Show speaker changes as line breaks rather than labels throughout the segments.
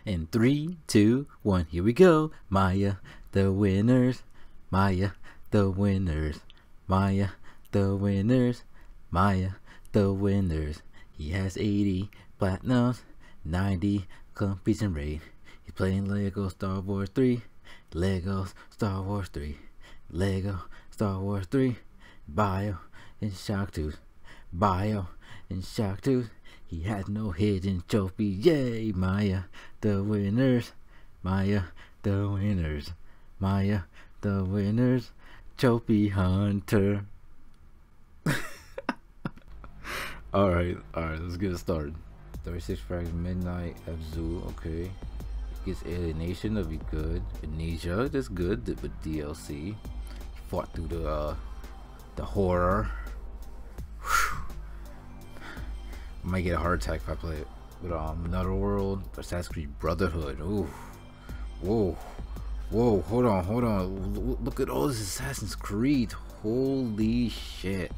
In 3, 2, 1, here we go. Maya, the winners. Maya, the winners. Maya, the winners. Maya, the winners. He has 80 platinums, 90 completion rate. He's playing Lego Star Wars 3. Lego Star Wars 3. Lego Star Wars 3. Bio and Shock Tooth. Bio and Shock Tooth. He has no hidden trophy. Yay, Maya, the winners. Maya, the winners. Maya, the winners. Trophy hunter. Alright, let's get started. 36 frags Midnight Abzu, okay. Gets Alienation, that'll be good. Amnesia, that's good, but DLC. Fought through the horror. Whew. I might get a heart attack if I play it. But Another World, Assassin's Creed Brotherhood. Ooh, whoa, hold on. Look at all this Assassin's Creed. Holy shit,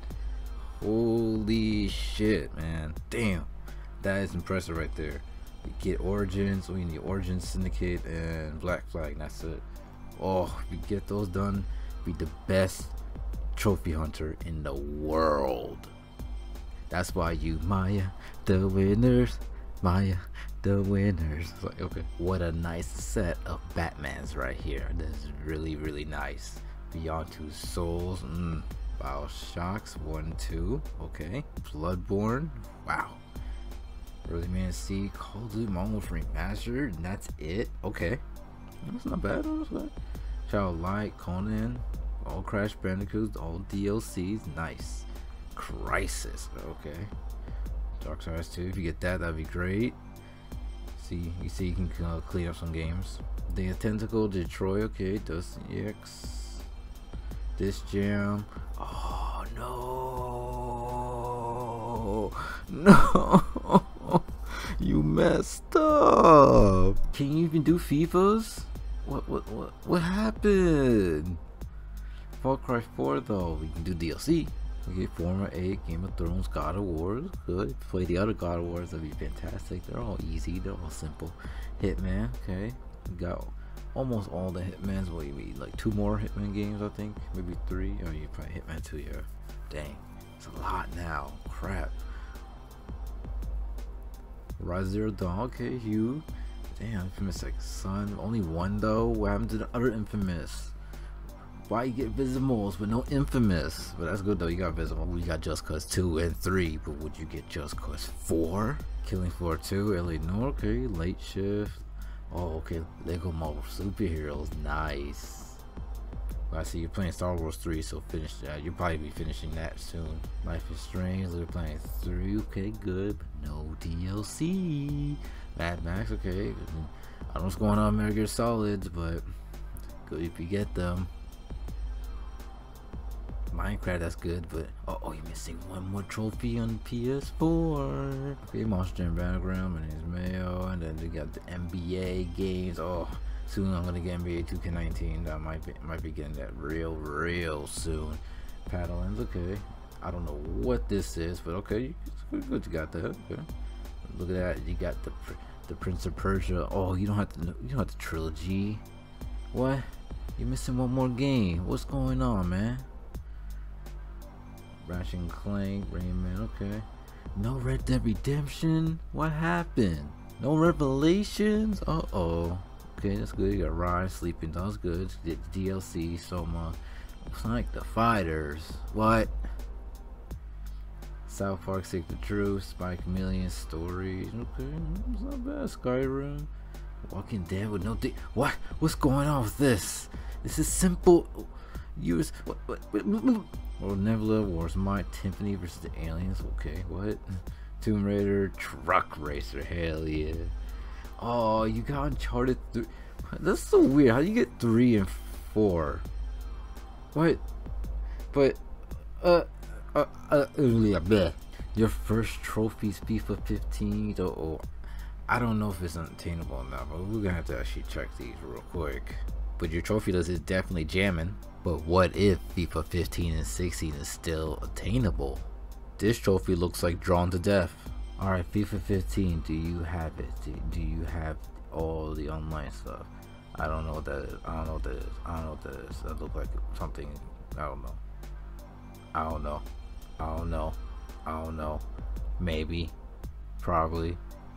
man. Damn, that is impressive right there. You get Origins, we need Origins, Syndicate, and Black Flag, and that's it. Oh, if you get those done, be the best trophy hunter in the world. That's why you Maya, the winners. Maya, the winners. Like, okay, what a nice set of Batmans right here. This is really nice. Beyond Two Souls, Bioshocks 1, 2, okay. Bloodborne, wow. Early Man C, Call of Duty Modern Warfare Remastered, and that's it. Okay, that's not bad. Child Light, Conan, all Crash Bandicoots, all DLCs, nice. Crisis, okay. Darksiders 2, if you get that, that'd be great. You see, you can clean up some games. The Tentacle, Detroit, okay. Dustin EX, This Jam. Oh no, you messed up. Can you even do FIFAs? What happened? Far Cry 4 though, we can do DLC. We get Forma 8, Game of Thrones, God of War, good. Play the other God of Wars, that'd be fantastic. They're all easy, they're all simple. Hitman, okay. We got almost all the Hitmans. What do you mean, like 2 more Hitman games, I think? Maybe 3? Oh, you probably Hitman 2, yeah. Dang, it's a lot now. Crap. Rise Zero Dawn, okay, Hugh. Damn, Infamous like Son. Only 1 though. What happened to the other Infamous? Why you get Visibles but no Infamous? But that's good though, you got Visible. We got Just Cause 2 and 3, but would you get Just Cause 4? Killing Floor 2, LA Noire, okay. Late Shift. Oh, okay. Lego Marvel Superheroes, nice. Well, I see you're playing Star Wars 3, so finish that. You'll probably be finishing that soon. Life is Strange, we're playing 3, okay, good, but no DLC. Mad Max, okay. I don't know what's going on Metal Gear Solids, but good if you get them. Minecraft, that's good, but oh, you're missing 1 more trophy on PS4. Okay, Monster Jam Battleground, my name is Mayo, and then they got the NBA games. Oh, soon I'm gonna get NBA 2K19. I might be getting that real soon. Paddlelands, okay. I don't know what this is, but okay, it's good you got that. Okay, look at that. You got the Prince of Persia. Oh, you don't have the trilogy. What? You're missing 1 more game. What's going on, man? Ratchet and Clank, Rayman, okay. No Red Dead Redemption? What happened? No Revelations? Uh-oh. Okay, that's good. You got Ryan, Sleeping Dogs, good. Did DLC, Soma, Sonic the Fighters. What? South Park, Seek the Truth, Spy Chameleon, Stories. Okay, it's not bad. Skyrim. Walking Dead with no what? What's going on with this? This is simple. Use what? Or Nebula Wars, My Tiffany versus the Aliens. Okay, what? Tomb Raider, Truck Racer. Hell yeah. Oh, you got Uncharted 3. That's so weird. How do you get 3 and 4? What? But your first trophy's FIFA 15. Oh, I don't know if it's unattainable enough, but we're gonna have to actually check these real quick. But your trophy list is definitely jamming. But what if FIFA 15 and 16 is still attainable? This trophy looks like Drawn to Death. Alright, FIFA 15, do you have it? Do you have all the online stuff. I don't know what that is. I don't know what that is. I don't know what that is. That look like something. I don't know. I don't know. I don't know. I don't know. Maybe. Probably.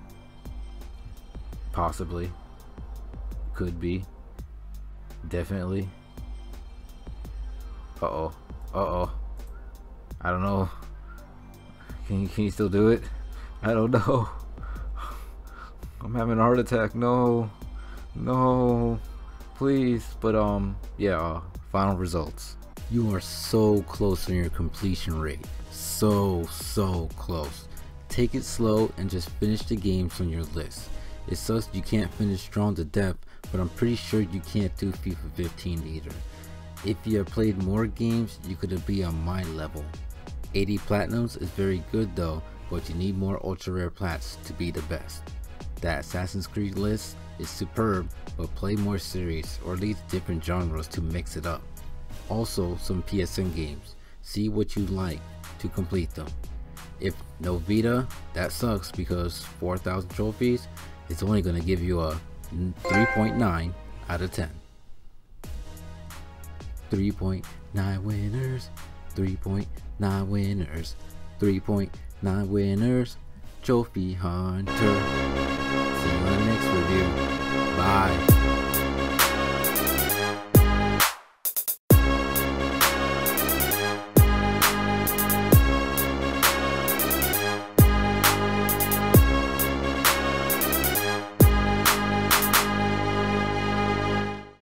Possibly. Could be. Definitely. Uh-oh. Uh-oh. I don't know. Can you still do it? I don't know. I'm having a heart attack. No. No. Please. But yeah, final results. You are so close on your completion rate. So close. Take it slow and just finish the games on your list. It sucks you can't finish Drawn to Death, but I'm pretty sure you can't do FIFA 15 either. If you have played more games, you could be on my level. 80 platinums is very good though, but you need more ultra rare plats to be the best. That Assassin's Creed list is superb, but play more series or at least different genres to mix it up. Also some PSN games, see what you like to complete them. If no Vita, that sucks because 4,000 trophies is only going to give you a 3.9 out of 10. 3.9 winners, 3.9 winners, 3.9 winners, Trophy Hunter. See you in the next review. Bye.